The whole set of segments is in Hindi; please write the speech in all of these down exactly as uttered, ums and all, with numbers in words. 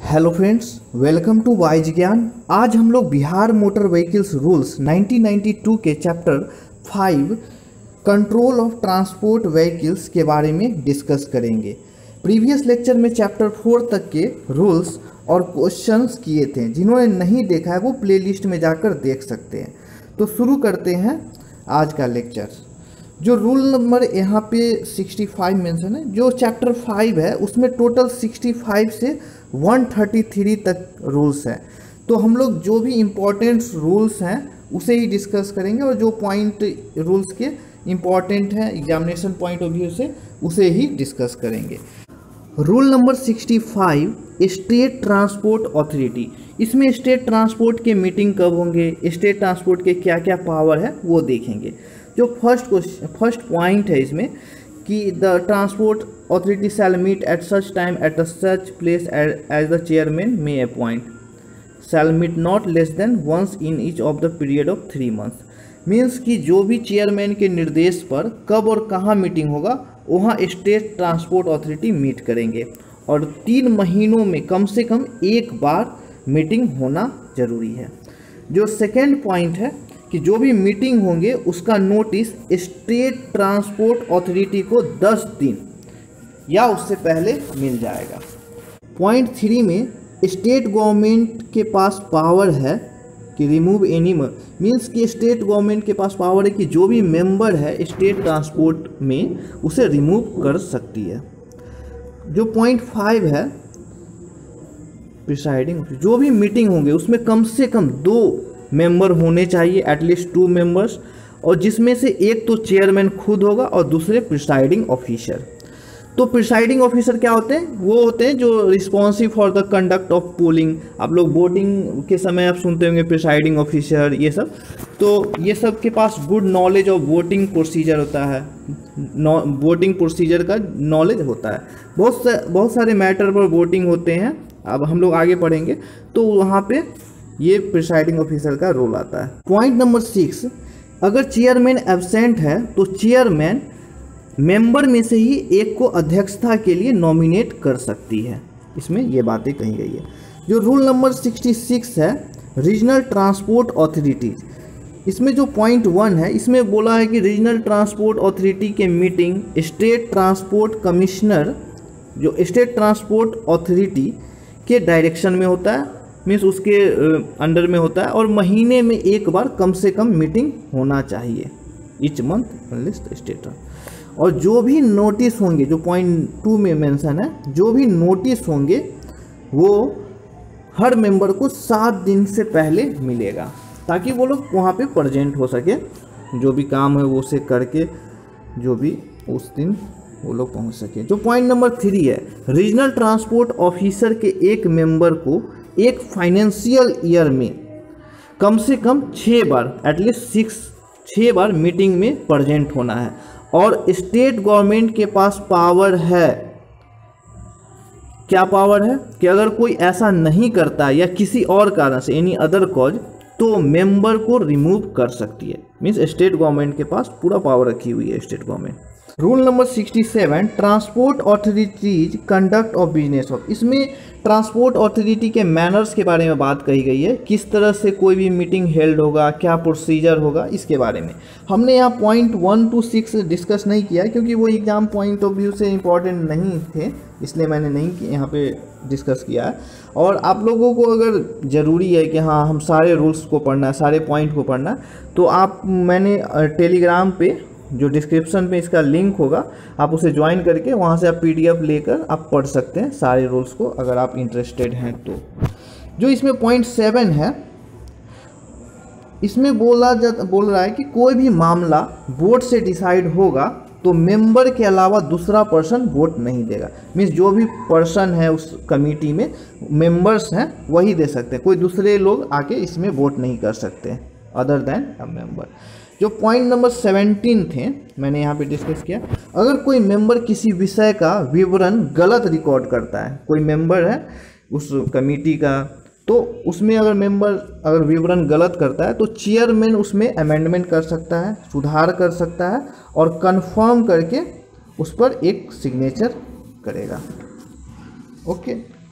Hello friends, welcome to wise Gyan. आज हम लोग Bihar motor vehicles rules nineteen ninety two के chapter five control of transport vehicles के बारे में डिस्कस करेंगे। प्रीवियस लेक्चर में चैप्टर फोर तक के रूल्स और क्वेश्चंस किए थे। जिन्होंने नहीं देखा है वो प्लेलिस्ट में जाकर देख सकते हैं। तो शुरू करते हैं आज का लेक्चर। जो रूल नंबर यहाँ पे सिक्सटी फाइव मेंशन है, जो चैप्टर फाइव है उसमें टोटल सिक्सटी फाइव से वन थर्टी थ्री तक रूल्स हैं। तो हम लोग जो भी इम्पोर्टेंट रूल्स हैं उसे ही डिस्कस करेंगे और जो पॉइंट रूल्स के इम्पॉर्टेंट हैं एग्जामिनेशन पॉइंट ऑफ व्यू से उसे ही डिस्कस करेंगे। Rule number sixty five, state transport authority. इसमें स्टेट ट्रांसपोर्ट के मीटिंग कब होंगे, स्टेट ट्रांसपोर्ट के क्या क्या पावर है वो देखेंगे। जो फर्स्ट क्वेश्चन फर्स्ट पॉइंट है इसमें कि the transport authority shall meet at such time at such place as the chairman may appoint shall meet not less than once in each of the period of three months. Means कि जो भी चेयरमैन के निर्देश पर कब और कहाँ मीटिंग होगा वहाँ स्टेट ट्रांसपोर्ट अथॉरिटी मीट करेंगे और तीन महीनों में कम से कम एक बार मीटिंग होना जरूरी है। जो सेकेंड पॉइंट है कि जो भी मीटिंग होंगे उसका नोटिस स्टेट ट्रांसपोर्ट अथॉरिटी को दस दिन या उससे पहले मिल जाएगा। पॉइंट थ्री में स्टेट गवर्नमेंट के पास पावर है कि रिमूव एनी, मीन्स कि स्टेट गवर्नमेंट के पास पावर है कि जो भी मेंबर है स्टेट ट्रांसपोर्ट में उसे रिमूव कर सकती है। जो पॉइंट फाइव है प्रिसाइडिंग, जो भी मीटिंग होंगे उसमें कम से कम दो मेंबर होने चाहिए, एटलीस्ट टू मेंबर्स, और जिसमें से एक तो चेयरमैन खुद होगा और दूसरे प्रिसाइडिंग ऑफिसर। तो प्रिसाइडिंग ऑफिसर क्या होते हैं? वो होते हैं जो responsive for the conduct of polling. आप लोग वोटिंग के समय आप सुनते होंगे प्रिसाइडिंग ऑफिसर ये सब। तो ये सब के पास good knowledge of voting procedure होता है, वोटिंग प्रोसीजर का नॉलेज होता है। बहुत सा, बहुत सारे मैटर पर वोटिंग होते हैं, अब हम लोग आगे पढ़ेंगे तो वहाँ पे ये प्रिसाइडिंग ऑफिसर का रोल आता है। पॉइंट नंबर सिक्स, अगर चेयरमैन एब्सेंट है तो चेयरमैन मेंबर में से ही एक को अध्यक्षता के लिए नॉमिनेट कर सकती है। इसमें ये बातें कही गई है। जो रूल नंबर सिक्सटी सिक्स है रीजनल ट्रांसपोर्ट अथॉरिटीज, इसमें जो पॉइंट वन है इसमें बोला है कि रीजनल ट्रांसपोर्ट अथॉरिटी के मीटिंग स्टेट ट्रांसपोर्ट कमिश्नर, जो स्टेट ट्रांसपोर्ट अथॉरिटी के डायरेक्शन में होता है, मीन्स उसके अंडर में होता है, और महीने में एक बार कम से कम मीटिंग होना चाहिए, ईच मंथ लिस्ट स्टेट। और जो भी नोटिस होंगे, जो पॉइंट टू में मेंशन है, जो भी नोटिस होंगे वो हर मेंबर को सात दिन से पहले मिलेगा ताकि वो लोग वहाँ पे प्रेजेंट हो सके, जो भी काम है वो उसे करके जो भी उस दिन वो लोग पहुँच सके। जो पॉइंट नंबर थ्री है रीजनल ट्रांसपोर्ट ऑफिसर के एक मेंबर को एक फाइनेंशियल ईयर में कम से कम छः बार, एटलीस्ट सिक्स छः बार मीटिंग में प्रेजेंट होना है। और स्टेट गवर्नमेंट के पास पावर है, क्या पावर है कि अगर कोई ऐसा नहीं करता या किसी और कारण से एनी अदर कॉज तो मेंबर को रिमूव कर सकती है। मीन्स स्टेट गवर्नमेंट के पास पूरा पावर रखी हुई है state government. Rule number sixty seven transport authorities conduct of business of, इसमें ट्रांसपोर्ट अथॉरिटी के मैनर्स के बारे में बात कही गई है, किस तरह से कोई भी मीटिंग हेल्ड होगा, क्या प्रोसीजर होगा, इसके बारे में। हमने यहाँ point one two six discuss नहीं किया क्योंकि वो एग्जाम पॉइंट ऑफ व्यू से इम्पॉर्टेंट नहीं थे, इसलिए मैंने नहीं यहाँ पे डिस्कस किया है। और आप लोगों को अगर ज़रूरी है कि हाँ हम सारे रूल्स को पढ़ना है, सारे पॉइंट को पढ़ना है, तो आप मैंने टेलीग्राम पे जो डिस्क्रिप्शन में इसका लिंक होगा आप उसे ज्वाइन करके वहाँ से आप पीडीएफ लेकर आप पढ़ सकते हैं सारे रूल्स को, अगर आप इंटरेस्टेड हैं तो। जो इसमें पॉइंट सेवन है इसमें बोला जा बोल रहा है कि कोई भी मामला वोट से डिसाइड होगा तो मेंबर के अलावा दूसरा पर्सन वोट नहीं देगा। मीन्स जो भी पर्सन है उस कमेटी में मेंबर्स हैं वही दे सकते हैं, कोई दूसरे लोग आके इसमें वोट नहीं कर सकते अदर देन अ मेंबर। जो पॉइंट नंबर सेवेंटीन थे मैंने यहाँ पे डिस्कस किया, अगर कोई मेंबर किसी विषय का विवरण गलत रिकॉर्ड करता है, कोई मेंबर है उस कमेटी का, तो उसमें अगर मेंबर अगर विवरण गलत करता है तो चेयरमैन उसमें अमेंडमेंट कर सकता है, सुधार कर सकता है और कंफर्म करके उस पर एक सिग्नेचर करेगा। ओके,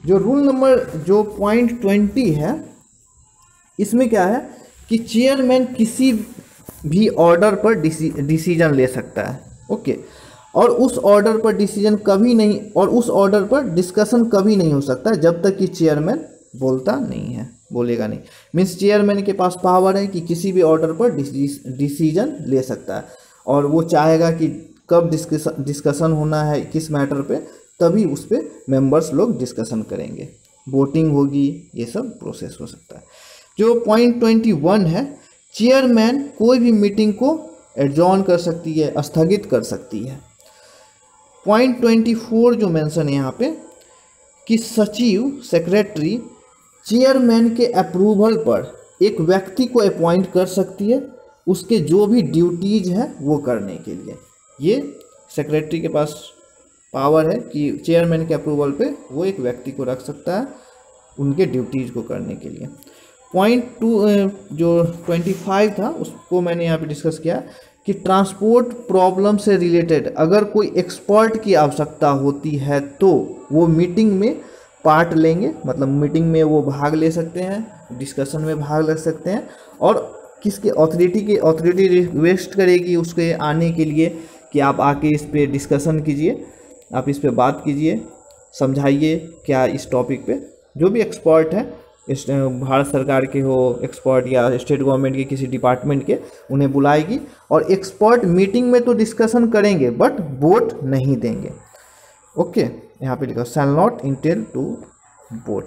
जो रूल नंबर जो पॉइंट ट्वेंटी है, इसमें क्या है कि चेयरमैन किसी भी ऑर्डर पर डिसीजन ले सकता है। ओके, और उस ऑर्डर पर डिसीजन कभी नहीं, और उस ऑर्डर पर डिस्कशन कभी नहीं हो सकता जब तक कि चेयरमैन बोलता नहीं है, बोलेगा नहीं। मीन्स चेयरमैन के पास पावर है कि किसी भी ऑर्डर पर डिसीजन ले सकता है, और वो चाहेगा कि कब डिस्कशन डिस्कशन होना है किस मैटर पे, तभी उस पर मेंबर्स लोग डिस्कशन करेंगे, वोटिंग होगी, ये सब प्रोसेस हो सकता है। जो पॉइंट ट्वेंटी वन है, चेयरमैन कोई भी मीटिंग को एडजॉर्न कर सकती है, स्थगित कर सकती है। पॉइंट ट्वेंटी फोर जो मेंशन है यहाँ पे कि सचिव सेक्रेटरी चेयरमैन के अप्रूवल पर एक व्यक्ति को अपॉइंट कर सकती है उसके जो भी ड्यूटीज है वो करने के लिए। ये सेक्रेटरी के पास पावर है कि चेयरमैन के अप्रूवल पे वो एक व्यक्ति को रख सकता है उनके ड्यूटीज को करने के लिए। पॉइंट टू जो ट्वेंटी फाइव था उसको मैंने यहाँ पे डिस्कस किया कि ट्रांसपोर्ट प्रॉब्लम से रिलेटेड अगर कोई एक्सपर्ट की आवश्यकता होती है तो वो मीटिंग में पार्ट लेंगे, मतलब मीटिंग में वो भाग ले सकते हैं, डिस्कशन में भाग ले सकते हैं, और किसके अथॉरिटी के अथॉरिटी रिक्वेस्ट करेगी उसके आने के लिए कि आप आके इस पे डिस्कशन कीजिए, आप इस पे बात कीजिए, समझाइए क्या इस टॉपिक पे। जो भी एक्सपर्ट है, इस भारत सरकार के हो एक्सपर्ट या स्टेट गवर्नमेंट के किसी डिपार्टमेंट के, उन्हें बुलाएगी और एक्सपर्ट मीटिंग में तो डिस्कशन करेंगे बट वोट नहीं देंगे। ओके, यहाँ पे लिखा shall not entitle to vote.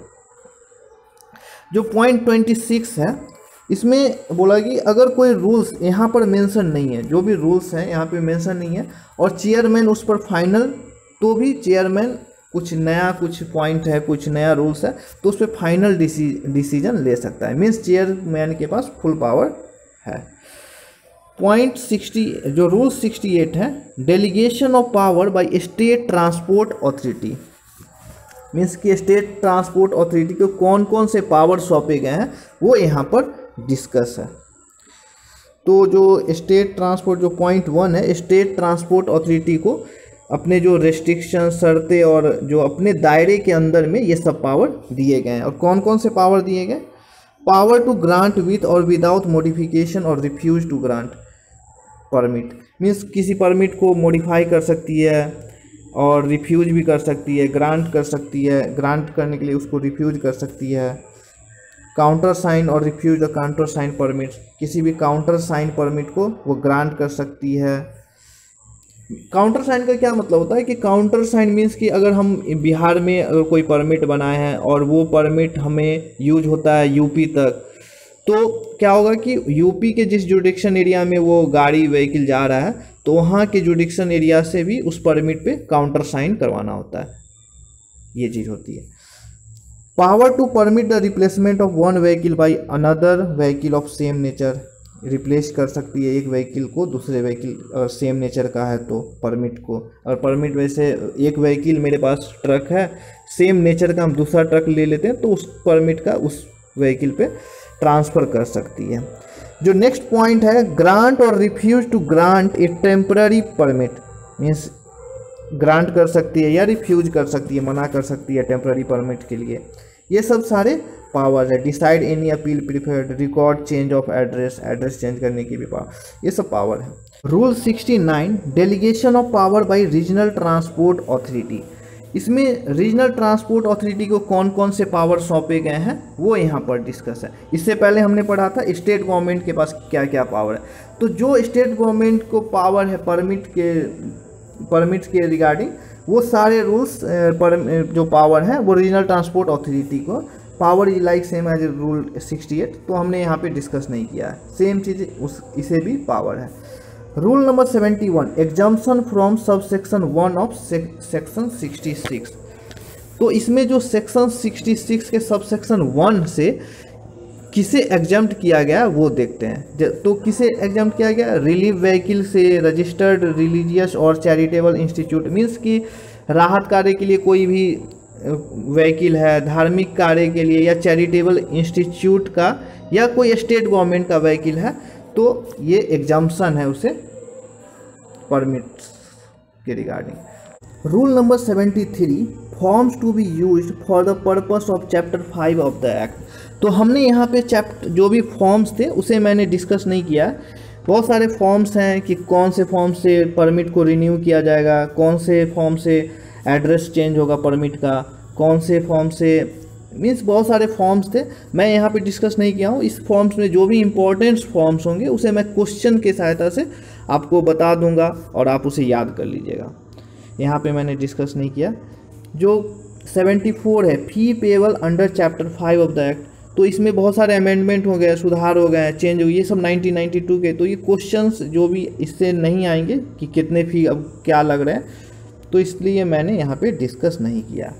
जो पॉइंट ट्वेंटी सिक्स है इसमें बोला कि अगर कोई रूल्स यहाँ पर मेंशन नहीं है, जो भी रूल्स हैं यहाँ पे मेंशन नहीं है और चेयरमैन उस पर फाइनल, तो भी चेयरमैन कुछ नया कुछ पॉइंट है, कुछ नया रूल्स है तो उस पर फाइनल डिसीजन ले सकता है। मीन्स चेयरमैन के पास फुल पावर है। पॉइंट सिक्सटी जो रूल सिक्सटी एट है, delegation of power by state transport authority. Means कि स्टेट ट्रांसपोर्ट अथॉरिटी को कौन कौन से पावर सौंपे गए हैं वो यहाँ पर डिस्कस है। तो जो स्टेट ट्रांसपोर्ट जो पॉइंट वन है, स्टेट ट्रांसपोर्ट अथॉरिटी को अपने जो रेस्ट्रिक्शन शर्तें और जो अपने दायरे के अंदर में ये सब पावर दिए गए हैं। और कौन कौन से पावर दिए गए? पावर टू ग्रांट विथ और विदाउट मॉडिफिकेशन और refuse to grant permit. Means किसी परमिट को मॉडिफाई कर सकती है और रिफ्यूज भी कर सकती है, ग्रांट कर सकती है, ग्रांट करने के लिए उसको रिफ्यूज कर सकती है। काउंटर साइन और refuse the countersign permit, किसी भी काउंटर साइन परमिट को वो ग्रांट कर सकती है। काउंटर साइन का क्या मतलब होता है कि काउंटर साइन मीन्स कि अगर हम बिहार में अगर कोई परमिट बनाए हैं और वो परमिट हमें यूज होता है यूपी तक, तो क्या होगा कि यूपी के जिस जुडिक्शन एरिया में वो गाड़ी व्हीकल जा रहा है तो वहाँ के जुडिक्शन एरिया से भी उस परमिट पे काउंटर साइन करवाना होता है, ये चीज़ होती है। Power to permit the replacement of one vehicle by another vehicle of same nature, replace कर सकती है एक व्हीकल को दूसरे व्हीकल, अगर सेम नेचर का है तो परमिट को। और परमिट वैसे एक व्हीकल मेरे पास ट्रक है, सेम नेचर का हम दूसरा ट्रक ले लेते हैं तो उस परमिट का उस व्हीकल पे ट्रांसफ़र कर सकती है। जो नेक्स्ट पॉइंट है, ग्रांट और refuse to grant a temporary permit. Means grant कर सकती है या रिफ्यूज कर सकती है, मना कर सकती है टेम्पररी परमिट के लिए। ये सब सारे पावर है। Decide any appeal preferred, record change of address, address change करने की भी पावर, ये सब पावर है। Rule sixty nine, delegation of power by regional transport authority. इसमें रीजनल ट्रांसपोर्ट अथॉरिटी को कौन कौन से पावर सौंपे गए हैं वो यहाँ पर डिस्कस है। इससे पहले हमने पढ़ा था स्टेट गवर्नमेंट के पास क्या क्या पावर है। तो जो स्टेट गवर्नमेंट को पावर है परमिट के परमिट के रिगार्डिंग, वो सारे रूल्स पर जो पावर है वो रीजनल ट्रांसपोर्ट अथॉरिटी को power is like same as rule sixty eight, तो हमने यहाँ पे डिस्कस नहीं किया है। सेम चीज़ उस इसे भी पावर है। Rule number seventy one, exemption from sub section one of section sixty six. तो इसमें जो सेक्शन सिक्सटी सिक्स के सब सेक्शन वन से किसे एग्जाम्प्ट किया गया वो देखते हैं। तो किसे एग्जाम्प्ट किया गया? रिलीफ व्हीकल से रजिस्टर्ड रिलीजियस और चैरिटेबल इंस्टीट्यूट। मीन्स कि राहत कार्य के लिए कोई भी व्हीकल है, धार्मिक कार्य के लिए या चैरिटेबल इंस्टीट्यूट का या कोई स्टेट गवर्नमेंट का व्हीकल है तो ये एग्जाम्पशन है उसे परमिट के regarding. Rule number seventy three, forms to be used for the purpose of chapter five of the act. तो हमने यहाँ पे चैप्टर जो भी फॉर्म्स थे उसे मैंने डिस्कस नहीं किया। बहुत सारे फॉर्म्स हैं कि कौन से फॉर्म से परमिट को रिन्यू किया जाएगा, कौन से फॉर्म से एड्रेस चेंज होगा परमिट का, कौन से फॉर्म से, मीन्स बहुत सारे फॉर्म्स थे, मैं यहाँ पे डिस्कस नहीं किया हूँ। इस फॉर्म्स में जो भी इम्पोर्टेंट फॉर्म्स होंगे उसे मैं क्वेश्चन की सहायता से आपको बता दूंगा और आप उसे याद कर लीजिएगा। यहाँ पे मैंने डिस्कस नहीं किया। जो चौहत्तर है, fee payable under chapter five of the act, तो इसमें बहुत सारे अमेंडमेंट हो गए, सुधार हो गए, चेंज हो गए, ये सब नाइनटीन नाइंटी टू के। तो ये क्वेश्चंस जो भी इससे नहीं आएंगे कि कितने फ़ी अब क्या लग रहे हैं, तो इसलिए मैंने यहाँ पे डिस्कस नहीं किया।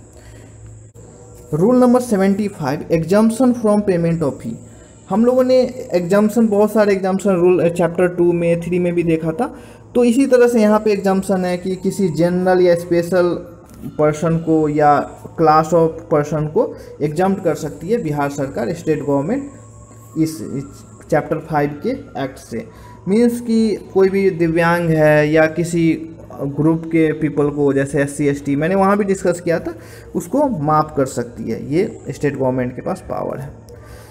रूल नंबर पचहत्तर, exemption from payment of fee. हम लोगों ने एग्जाम्पशन, बहुत सारे एग्जाम्पशन रूल चैप्टर टू में, थ्री में भी देखा था। तो इसी तरह से यहाँ पे एग्जाम्पशन है कि किसी जनरल या स्पेशल पर्सन को या क्लास ऑफ पर्सन को एग्जाम्प्ट कर सकती है बिहार सरकार, स्टेट गवर्नमेंट, इस चैप्टर फाइव के एक्ट से। मीन्स कि कोई भी दिव्यांग है या किसी ग्रुप के पीपल को, जैसे एस सी एस टी, मैंने वहाँ भी डिस्कस किया था, उसको माफ़ कर सकती है। ये स्टेट गवर्नमेंट के पास पावर है।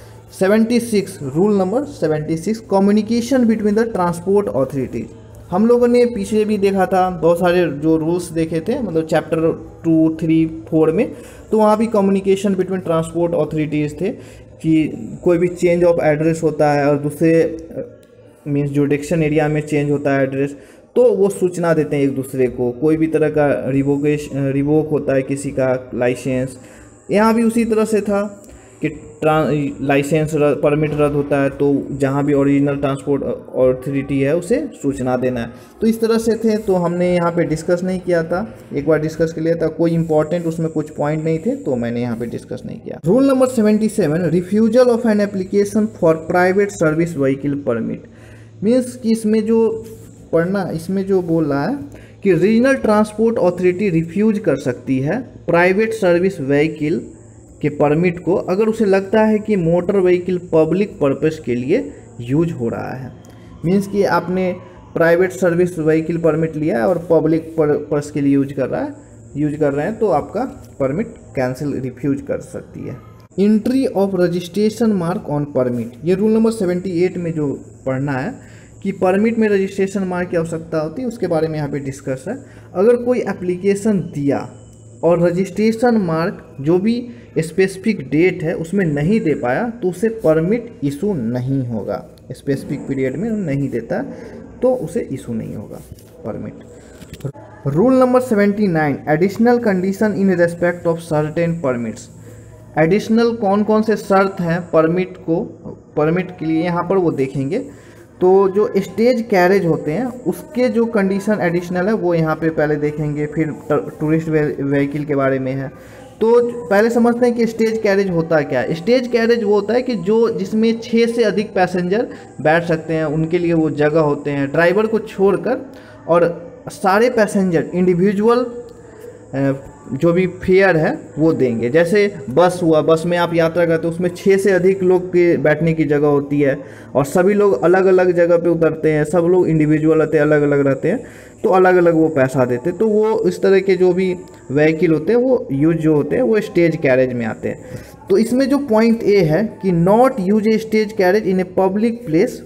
छिहत्तर, रूल नंबर छिहत्तर, communication between the transport authorities. हम लोगों ने पीछे भी देखा था, बहुत सारे जो रूल्स देखे थे, मतलब चैप्टर टू थ्री फोर में, तो वहाँ भी कम्युनिकेशन बिटवीन ट्रांसपोर्ट अथॉरिटीज़ थे कि कोई भी चेंज ऑफ एड्रेस होता है और दूसरे मीन्स जुडिक्शन एरिया में चेंज होता है एड्रेस, तो वो सूचना देते हैं एक दूसरे को। कोई भी तरह का रिवोकेश रिवोक होता है किसी का लाइसेंस, यहाँ भी उसी तरह से था कि लाइसेंस परमिट रद्द होता है तो जहाँ भी ओरिजिनल ट्रांसपोर्ट अथॉरिटी है उसे सूचना देना है। तो इस तरह से थे, तो हमने यहाँ पे डिस्कस नहीं किया था, एक बार डिस्कस कर लिया था, कोई इंपॉर्टेंट उसमें कुछ पॉइंट नहीं थे, तो मैंने यहाँ पे डिस्कस नहीं किया। रूल नंबर सतहत्तर, refusal of an application for private service vehicle permit. Means कि इसमें जो पढ़ना, इसमें जो बोल रहा है कि रीजनल ट्रांसपोर्ट अथॉरिटी रिफ्यूज कर सकती है प्राइवेट सर्विस व्हीकल के परमिट को अगर उसे लगता है कि मोटर व्हीकल पब्लिक पर्पस के लिए यूज हो रहा है। मीन्स कि आपने प्राइवेट सर्विस व्हीकल परमिट लिया है और पब्लिक पर्पस के लिए यूज कर रहा है यूज कर रहे हैं तो आपका परमिट कैंसिल रिफ्यूज कर सकती है। Entry of registration mark on permit, ये रूल नंबर अठहत्तर में जो पढ़ना है कि परमिट में रजिस्ट्रेशन मार्क की आवश्यकता होती है, उसके बारे में यहाँ पे डिस्कस है। अगर कोई एप्लीकेशन दिया और रजिस्ट्रेशन मार्क जो भी स्पेसिफिक डेट है उसमें नहीं दे पाया तो उसे परमिट इशू नहीं होगा। स्पेसिफिक पीरियड में नहीं देता तो उसे इशू नहीं होगा परमिट। रूल नंबर उन्यासी, additional condition in respect of certain permits. Additional कौन कौन से शर्त हैं परमिट को, परमिट के लिए यहाँ पर वो देखेंगे। तो जो स्टेज कैरेज होते हैं उसके जो कंडीशन एडिशनल है वो यहाँ पे पहले देखेंगे, फिर टूरिस्ट व्हीकल के बारे में है। तो पहले समझते हैं कि स्टेज कैरेज होता क्या है। स्टेज कैरेज वो होता है कि जो जिसमें छः से अधिक पैसेंजर बैठ सकते हैं, उनके लिए वो जगह होते हैं, ड्राइवर को छोड़कर, और सारे पैसेंजर इंडिविजुअल जो भी फेयर है वो देंगे। जैसे बस हुआ, बस में आप यात्रा करते हो, उसमें छः से अधिक लोग के बैठने की जगह होती है और सभी लोग अलग अलग जगह पे उतरते हैं, सब लोग इंडिविजुअल रहते हैं, अलग अलग रहते हैं, तो अलग अलग वो पैसा देते हैं। तो वो इस तरह के जो भी व्हीकल होते हैं वो यूज जो होते हैं वो स्टेज कैरेज में आते हैं। तो इसमें जो पॉइंट ए है कि not use a stage carriage in a public place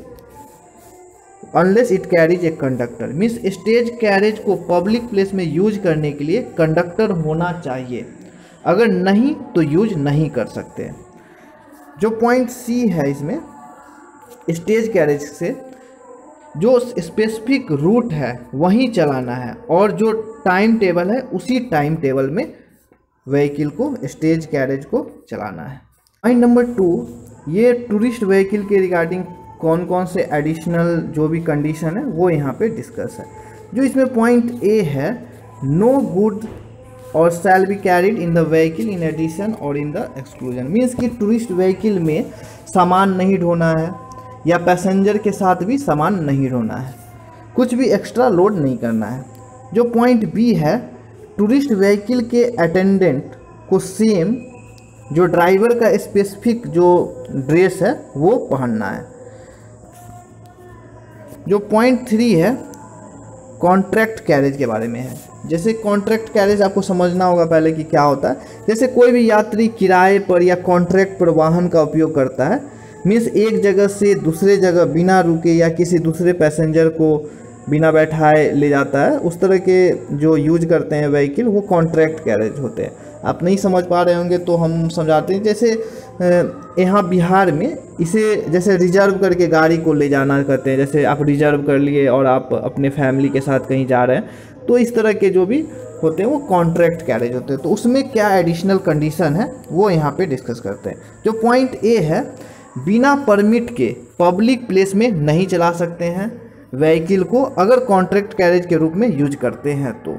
unless it carries a conductor. Means stage carriage को पब्लिक प्लेस में यूज करने के लिए कंडक्टर होना चाहिए, अगर नहीं तो यूज नहीं कर सकते। जो पॉइंट सी है इसमें, स्टेज कैरेज से जो स्पेसिफिक रूट है वहीं चलाना है और जो टाइम टेबल है उसी टाइम टेबल में व्हीकल को, स्टेज कैरेज को चलाना है। पॉइंट नंबर टू, ये टूरिस्ट व्हीकल के रिगार्डिंग कौन कौन से एडिशनल जो भी कंडीशन है वो यहाँ पे डिस्कस है। जो इसमें पॉइंट ए है, नो गुड और shall be carried in the vehicle in addition और इन द एक्सक्लूजन। मीन्स कि टूरिस्ट व्हीकल में सामान नहीं ढोना है या पैसेंजर के साथ भी सामान नहीं ढोना है, कुछ भी एक्स्ट्रा लोड नहीं करना है। जो पॉइंट बी है, टूरिस्ट व्हीकल के अटेंडेंट को सेम जो ड्राइवर का स्पेसिफिक जो ड्रेस है वो पहनना है। जो पॉइंट थ्री है, कॉन्ट्रैक्ट कैरेज के बारे में है जैसे कॉन्ट्रैक्ट कैरेज आपको समझना होगा पहले कि क्या होता है। जैसे कोई भी यात्री किराए पर या कॉन्ट्रैक्ट पर वाहन का उपयोग करता है, मीन्स एक जगह से दूसरे जगह बिना रुके या किसी दूसरे पैसेंजर को बिना बैठाए ले जाता है, उस तरह के जो यूज करते हैं व्हीकल वो कॉन्ट्रैक्ट कैरेज होते हैं। आप नहीं समझ पा रहे होंगे तो हम समझाते हैं। जैसे यहाँ बिहार में इसे जैसे रिजर्व करके गाड़ी को ले जाना करते हैं, जैसे आप रिजर्व कर लिए और आप अपने फैमिली के साथ कहीं जा रहे हैं, तो इस तरह के जो भी होते हैं वो कॉन्ट्रैक्ट कैरेज होते हैं। तो उसमें क्या एडिशनल कंडीशन है वो यहाँ पे डिस्कस करते हैं। जो पॉइंट ए है, बिना परमिट के पब्लिक प्लेस में नहीं चला सकते हैं व्हीकल को अगर कॉन्ट्रैक्ट कैरेज के रूप में यूज करते हैं तो।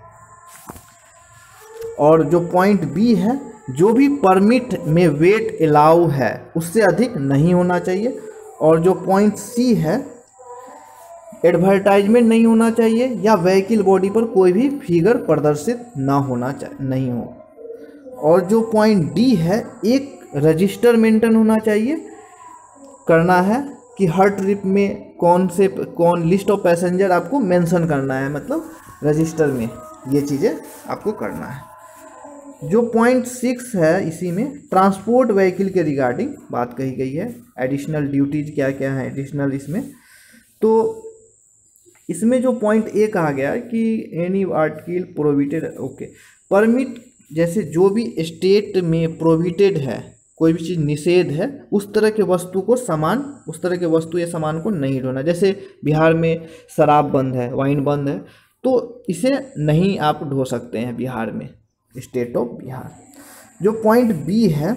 और जो पॉइंट बी है, जो भी परमिट में वेट अलाउ है उससे अधिक नहीं होना चाहिए। और जो पॉइंट सी है, एडवर्टाइजमेंट नहीं होना चाहिए या व्हीकल बॉडी पर कोई भी फिगर प्रदर्शित ना होना चाहिए नहीं हो। और जो पॉइंट डी है, एक रजिस्टर मेंटेन होना चाहिए करना है कि हर ट्रिप में कौन से कौन लिस्ट ऑफ पैसेंजर आपको मेंशन करना है, मतलब रजिस्टर में ये चीज़ें आपको करना है। जो पॉइंट सिक्स है, इसी में ट्रांसपोर्ट व्हीकल के रिगार्डिंग बात कही गई है। एडिशनल ड्यूटीज क्या क्या है एडिशनल इसमें, तो इसमें जो पॉइंट ए कहा गया है कि any article prohibited, okay, permit जैसे जो भी स्टेट में प्रोहिबिटेड है, कोई भी चीज़ निषेध है, उस तरह के वस्तु को सामान उस तरह के वस्तु या सामान को नहीं ढोना। जैसे बिहार में शराब बंद है, वाइन बंद है, तो इसे नहीं आप ढो सकते हैं बिहार में, स्टेट ऑफ बिहार। जो पॉइंट बी है,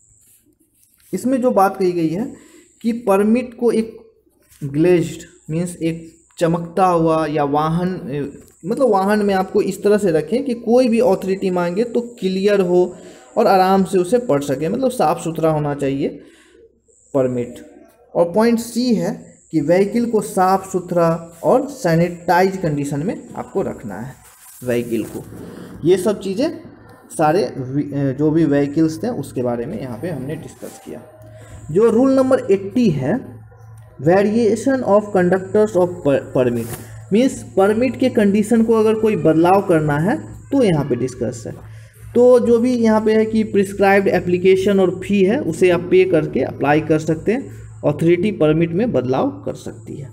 इसमें जो बात कही गई है कि परमिट को एक ग्लेज्ड मीन्स एक चमकता हुआ या वाहन, मतलब वाहन में आपको इस तरह से रखें कि कोई भी अथॉरिटी मांगे तो क्लियर हो और आराम से उसे पढ़ सके, मतलब साफ़ सुथरा होना चाहिए परमिट। और पॉइंट सी है कि व्हीकल को साफ़ सुथरा और सैनिटाइज कंडीशन में आपको रखना है व्हीकल को। ये सब चीज़ें सारे जो भी व्हीकल्स थे उसके बारे में यहाँ पे हमने डिस्कस किया। जो रूल नंबर अस्सी है, variation of conductors of permit, means permit के कंडीशन को अगर कोई बदलाव करना है तो यहाँ पे डिस्कस है। तो जो भी यहाँ पे है कि प्रिस्क्राइब्ड एप्लीकेशन और फी है उसे आप पे करके अप्लाई कर सकते हैं, अथॉरिटी परमिट में बदलाव कर सकती है।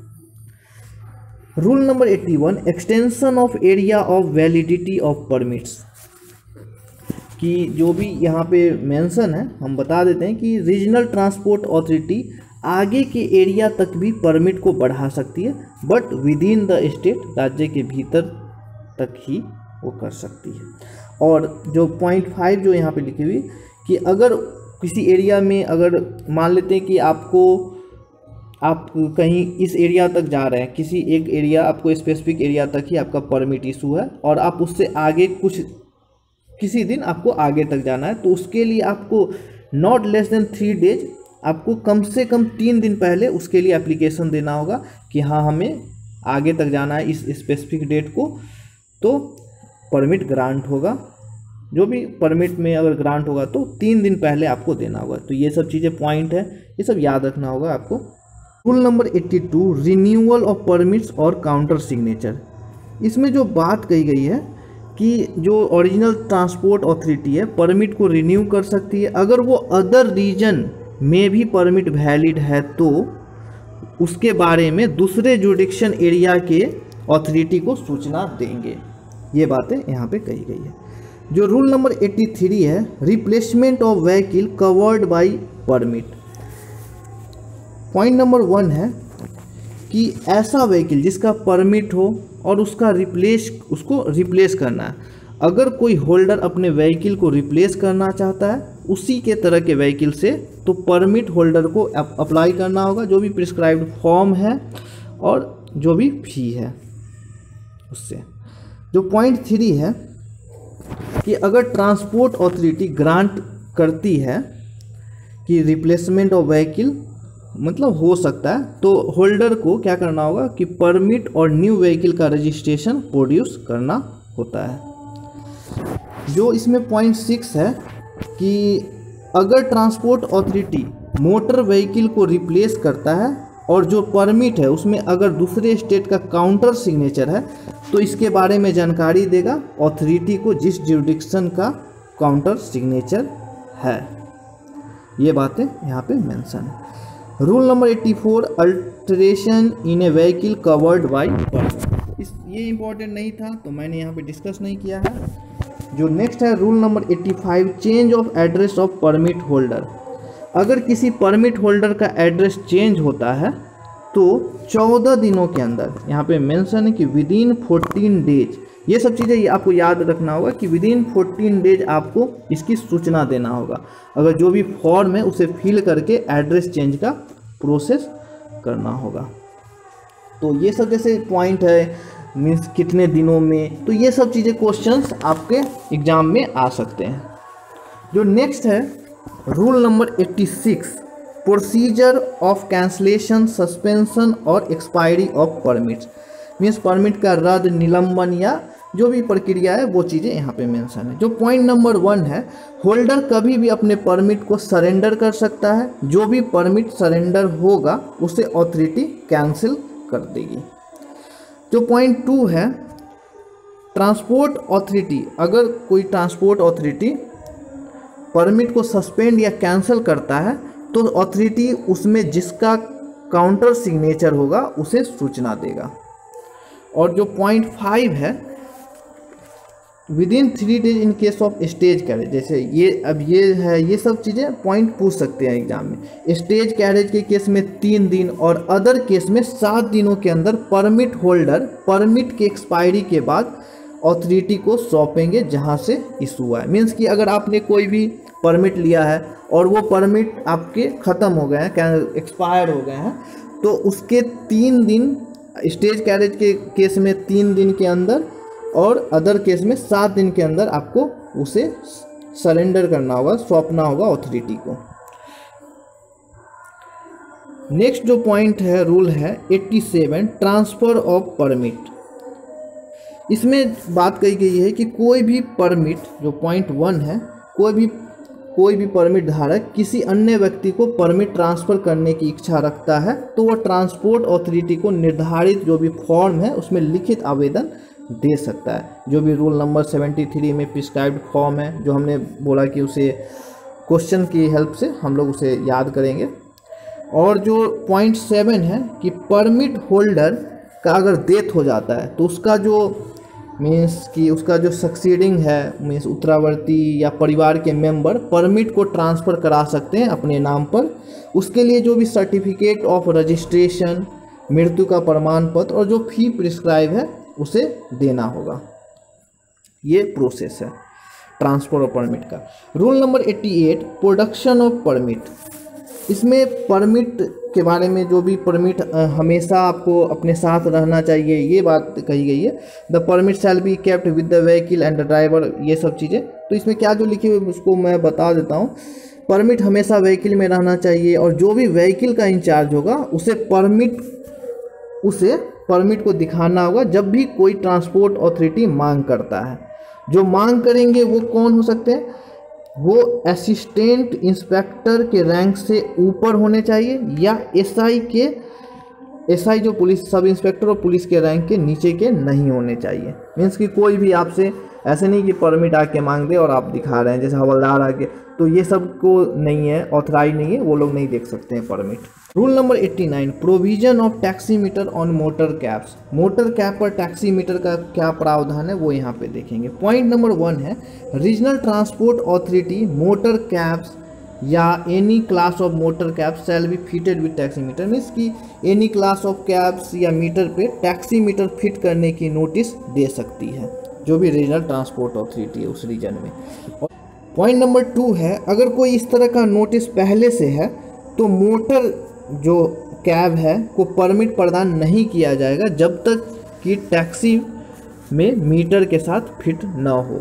रूल नंबर इक्यासी, extension of area of validity of permits, कि जो भी यहाँ पे मेंशन है हम बता देते हैं कि रीजनल ट्रांसपोर्ट अथॉरिटी आगे के एरिया तक भी परमिट को बढ़ा सकती है, but within the state, राज्य के भीतर तक ही वो कर सकती है। और जो पॉइंट फाइव जो यहाँ पे लिखी हुई कि अगर किसी एरिया में, अगर मान लेते हैं कि आपको आप कहीं इस एरिया तक जा रहे हैं, किसी एक एरिया, आपको स्पेसिफिक एरिया तक ही आपका परमिट इशू है और आप उससे आगे कुछ किसी दिन आपको आगे तक जाना है, तो उसके लिए आपको not less than three days, आपको कम से कम तीन दिन पहले उसके लिए एप्लीकेशन देना होगा कि हाँ हमें आगे तक जाना है इस स्पेसिफिक डेट को, तो परमिट ग्रांट होगा। जो भी परमिट में अगर ग्रांट होगा तो तीन दिन पहले आपको देना होगा। तो ये सब चीज़ें पॉइंट है, ये सब याद रखना होगा आपको। रूल नंबर बयासी, रिन्यूअल ऑफ परमिट्स और काउंटर सिग्नेचर, इसमें जो बात कही गई है कि जो ओरिजिनल ट्रांसपोर्ट अथॉरिटी है परमिट को रिन्यू कर सकती है, अगर वो अदर रीजन में भी परमिट वैलिड है तो उसके बारे में दूसरे जुडिक्शन एरिया के अथॉरिटी को सूचना देंगे। ये बातें यहाँ पे कही गई है। जो रूल नंबर तिरासी है, replacement of vehicle covered by permit, point number one है कि ऐसा व्हीकल जिसका परमिट हो और उसका रिप्लेस उसको रिप्लेस करना है। अगर कोई होल्डर अपने व्हीकल को रिप्लेस करना चाहता है उसी के तरह के व्हीकल से, तो परमिट होल्डर को अप्लाई करना होगा, जो भी प्रिस्क्राइब्ड फॉर्म है और जो भी फी है उससे। जो पॉइंट थ्री है कि अगर ट्रांसपोर्ट अथॉरिटी ग्रांट करती है कि रिप्लेसमेंट ऑफ व्हीकल मतलब हो सकता है, तो होल्डर को क्या करना होगा कि परमिट और न्यू व्हीकल का रजिस्ट्रेशन प्रोड्यूस करना होता है। जो इसमें पॉइंट सिक्स है कि अगर ट्रांसपोर्ट अथॉरिटी मोटर व्हीकल को रिप्लेस करता है और जो परमिट है उसमें अगर दूसरे स्टेट का काउंटर सिग्नेचर है तो इसके बारे में जानकारी देगा अथॉरिटी को जिस ज्यूरिडिक्शन का काउंटर सिग्नेचर है। ये बातें यहाँ पे मेंशन है। रूल नंबर चौरासी, alteration in a vehicle covered by permit. इस ये इंपॉर्टेंट नहीं था तो मैंने यहाँ पे डिस्कस नहीं किया है। जो नेक्स्ट है रूल नंबर पचासी, change of address of permit holder. अगर किसी परमिट होल्डर का एड्रेस चेंज होता है तो चौदह दिनों के अंदर, यहाँ पे मेंशन है कि विद इन फोर्टीन डेज, ये सब चीज़ें आपको याद रखना होगा कि विद इन फोर्टीन डेज आपको इसकी सूचना देना होगा। अगर जो भी फॉर्म है उसे फिल करके एड्रेस चेंज का प्रोसेस करना होगा। तो ये सब जैसे पॉइंट है मीन्स कितने दिनों में, तो ये सब चीज़ें क्वेश्चंस आपके एग्जाम में आ सकते हैं। जो नेक्स्ट है रूल नंबर छियासी, प्रोसीजर ऑफ कैंसलेशन, सस्पेंशन और expiry of permits. Means permit का रद्द, निलंबन या जो भी प्रक्रिया है वो चीज़ें यहाँ पे मेंशन है। जो पॉइंट नंबर वन है, होल्डर कभी भी अपने परमिट को सरेंडर कर सकता है। जो भी परमिट सरेंडर होगा उसे अथॉरिटी कैंसिल कर देगी। जो पॉइंट टू है, ट्रांसपोर्ट अथॉरिटी, अगर कोई ट्रांसपोर्ट अथॉरिटी परमिट को सस्पेंड या कैंसिल करता है तो अथॉरिटी उसमें जिसका काउंटर सिग्नेचर होगा उसे सूचना देगा। और जो पॉइंट फाइव है, within three days in case of stage carriage, जैसे ये अब ये है, ये सब चीज़ें पॉइंट पूछ सकते हैं एग्जाम में। स्टेज कैरेज के केस में तीन दिन और अदर केस में सात दिनों के अंदर परमिट होल्डर परमिट के एक्सपायरी के बाद अथॉरिटी को सौंपेंगे जहां से इशू हुआ है। मीन्स कि अगर आपने कोई भी परमिट लिया है और वो परमिट आपके ख़त्म हो गए हैं, क्या एक्सपायर हो गए हैं, तो उसके तीन दिन, स्टेज कैरेज के केस में तीन दिन के अंदर और अदर केस में सात दिन के अंदर आपको उसे सरेंडर करना होगा, सौंपना होगा अथॉरिटी को। नेक्स्ट जो पॉइंट है रूल है सत्तासी, ट्रांसफ़र ऑफ परमिट। इसमें बात कही गई है कि कोई भी परमिट, जो पॉइंट वन है, कोई भी कोई भी परमिट धारक किसी अन्य व्यक्ति को परमिट ट्रांसफ़र करने की इच्छा रखता है तो वह ट्रांसपोर्ट अथॉरिटी को निर्धारित जो भी फॉर्म है उसमें लिखित आवेदन दे सकता है। जो भी रूल नंबर तिहत्तर में प्रिस्क्राइब्ड फॉर्म है, जो हमने बोला कि उसे क्वेश्चन की हेल्प से हम लोग उसे याद करेंगे। और जो पॉइंट सेवन है कि परमिट होल्डर का अगर डेथ हो जाता है तो उसका जो मीन्स कि उसका जो सक्सीडिंग है, मीन्स उत्तरावर्ती या परिवार के मेंबर परमिट को ट्रांसफ़र करा सकते हैं अपने नाम पर। उसके लिए जो भी सर्टिफिकेट ऑफ रजिस्ट्रेशन, मृत्यु का प्रमाण पत्र और जो फी प्रिस्क्राइब है उसे देना होगा। ये प्रोसेस है ट्रांसफ़र ऑफ परमिट का। रूल नंबर अट्ठासी, प्रोडक्शन ऑफ परमिट। इसमें परमिट के बारे में, जो भी परमिट हमेशा आपको अपने साथ रहना चाहिए, ये बात कही गई है। The permit shall be kept with the vehicle and the driver, ये सब चीज़ें। तो इसमें क्या जो लिखी हुई उसको मैं बता देता हूँ। परमिट हमेशा व्हीकल में रहना चाहिए और जो भी व्हीकल का इंचार्ज होगा उसे परमिट उसे परमिट को दिखाना होगा जब भी कोई ट्रांसपोर्ट अथॉरिटी मांग करता है। जो मांग करेंगे वो कौन हो सकते हैं? वो असिस्टेंट इंस्पेक्टर के रैंक से ऊपर होने चाहिए या एसआई के एसआई जो पुलिस सब इंस्पेक्टर और पुलिस के रैंक के नीचे के नहीं होने चाहिए। मीन्स कि कोई भी आपसे ऐसे नहीं कि परमिट आके मांग दे और आप दिखा रहे हैं, जैसे हवलदार आके, तो ये सब को नहीं है, ऑथराइज नहीं है, वो लोग नहीं देख सकते हैं परमिट। रूल नंबर नवासी, provision of taximeter on motor cabs. Motor cab पर टैक्सीमीटर का क्या प्रावधान है वो यहाँ पे देखेंगे। पॉइंट नंबर वन है, regional transport authority motor cabs या any class of motor cabs shall be fitted with taximeter. Means कि एनी क्लास ऑफ कैब्स या मीटर पे टैक्सीमीटर फिट करने की नोटिस दे सकती है जो भी रीजनल ट्रांसपोर्ट अथॉरिटी है उस रीजन में। पॉइंट नंबर टू है, अगर कोई इस तरह का नोटिस पहले से है तो मोटर जो कैब है को परमिट प्रदान नहीं किया जाएगा जब तक कि टैक्सी में मीटर के साथ फिट ना हो।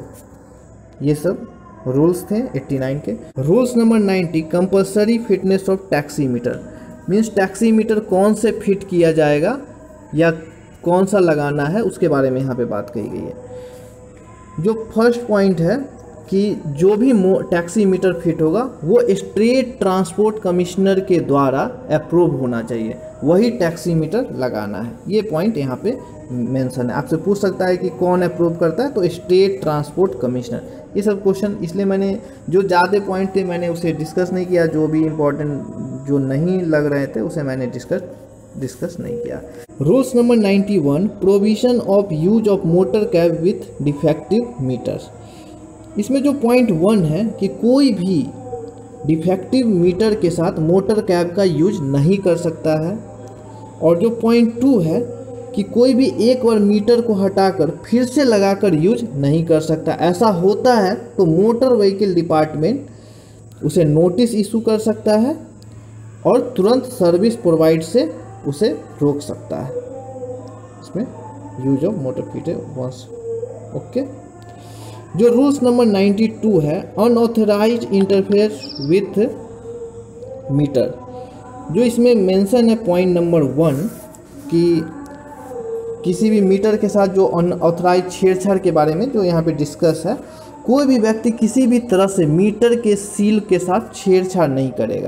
ये सब रूल्स थे नवासी के। रूल्स नंबर नब्बे, compulsory fitness of taxi meter. Means taxi meter कौन से फिट किया जाएगा या कौन सा लगाना है उसके बारे में यहाँ पे बात कही गई है। जो फर्स्ट पॉइंट है, कि जो भी टैक्सी मीटर फिट होगा वो स्टेट ट्रांसपोर्ट कमिश्नर के द्वारा अप्रूव होना चाहिए, वही टैक्सी मीटर लगाना है। ये पॉइंट यहाँ पे मेंशन है। आपसे पूछ सकता है कि कौन अप्रूव करता है, तो स्टेट ट्रांसपोर्ट कमिश्नर। ये सब क्वेश्चन, इसलिए मैंने जो ज़्यादा पॉइंट थे मैंने उसे डिस्कस नहीं किया, जो भी इम्पोर्टेंट जो नहीं लग रहे थे उसे मैंने डिस्कस डिस्कस नहीं किया। Rules number ninety one, provision of use of motor cab with defective meters. इसमें जो पॉइंट वन है कि कोई भी डिफेक्टिव मीटर के साथ मोटर कैब का यूज नहीं कर सकता है, और जो पॉइंट टू है कि कोई भी एक बार मीटर को हटाकर फिर से लगाकर यूज नहीं कर सकता। ऐसा होता है तो मोटर व्हीकल डिपार्टमेंट उसे नोटिस इशू कर सकता है और तुरंत सर्विस प्रोवाइड से उसे रोक सकता है। इसमें use of motor fitter once. Okay, जो रूल्स नंबर नाइन्टी टू है, अनऑथराइज्ड इंटरफेयर विथ मीटर। जो इसमें मेंशन है पॉइंट नंबर वन कि किसी भी मीटर के साथ जो अनऑथराइज छेड़छाड़ के बारे में जो यहाँ पे डिस्कस है, कोई भी व्यक्ति किसी भी तरह से मीटर के सील के साथ छेड़छाड़ नहीं करेगा।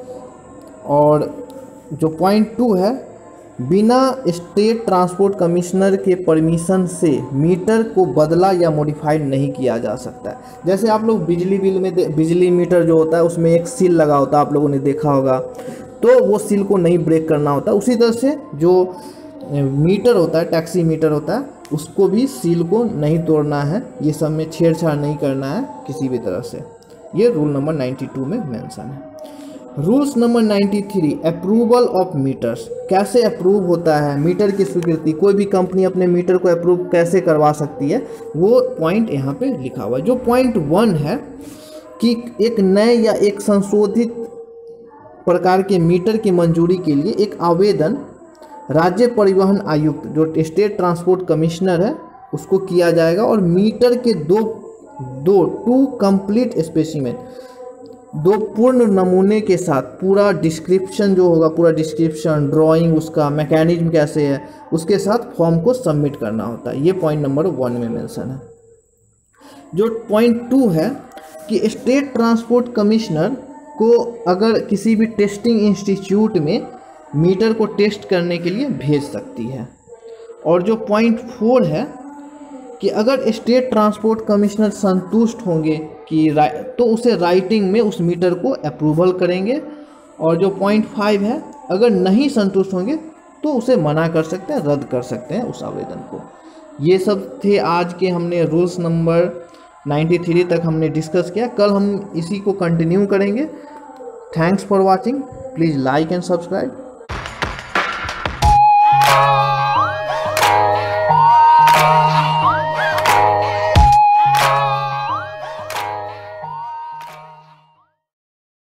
और जो पॉइंट टू है, बिना स्टेट ट्रांसपोर्ट कमिश्नर के परमिशन से मीटर को बदला या मॉडिफाइड नहीं किया जा सकता है। जैसे आप लोग बिजली बिल में बिजली मीटर जो होता है उसमें एक सील लगा होता है, आप लोगों ने देखा होगा, तो वो सील को नहीं ब्रेक करना होता। उसी तरह से जो मीटर होता है, टैक्सी मीटर होता है, उसको भी सील को नहीं तोड़ना है, ये सब में छेड़छाड़ नहीं करना है किसी भी तरह से। ये रूल नंबर नाइन्टी टू में मेंशन है। Rules number ninety three, approval of meters. कैसे अप्रूव होता है मीटर की स्वीकृति, कोई भी कंपनी अपने मीटर को अप्रूव कैसे करवा सकती है, वो पॉइंट यहाँ पे लिखा हुआ है। जो पॉइंट वन है कि एक नए या एक संशोधित प्रकार के मीटर की मंजूरी के लिए एक आवेदन राज्य परिवहन आयुक्त जो स्टेट ट्रांसपोर्ट कमिश्नर है उसको किया जाएगा, और मीटर के दो दो टू कंप्लीट स्पेसिमेन, दो पूर्ण नमूने के साथ पूरा डिस्क्रिप्शन जो होगा, पूरा डिस्क्रिप्शन ड्राइंग, उसका मैकेनिज्म कैसे है, उसके साथ फॉर्म को सबमिट करना होता है। ये पॉइंट नंबर वन में मेंशन है। जो पॉइंट टू है कि स्टेट ट्रांसपोर्ट कमिश्नर को अगर किसी भी टेस्टिंग इंस्टीट्यूट में मीटर को टेस्ट करने के लिए भेज सकती है। और जो पॉइंट फोर है कि अगर स्टेट ट्रांसपोर्ट कमिश्नर संतुष्ट होंगे कि तो उसे राइटिंग में उस मीटर को अप्रूवल करेंगे। और जो पॉइंट फाइव है, अगर नहीं संतुष्ट होंगे तो उसे मना कर सकते हैं, रद्द कर सकते हैं उस आवेदन को। ये सब थे आज के, हमने रूल्स नंबर नाइन्टी थ्री तक हमने डिस्कस किया। कल हम इसी को कंटिन्यू करेंगे। Thanks for watching, please like and subscribe.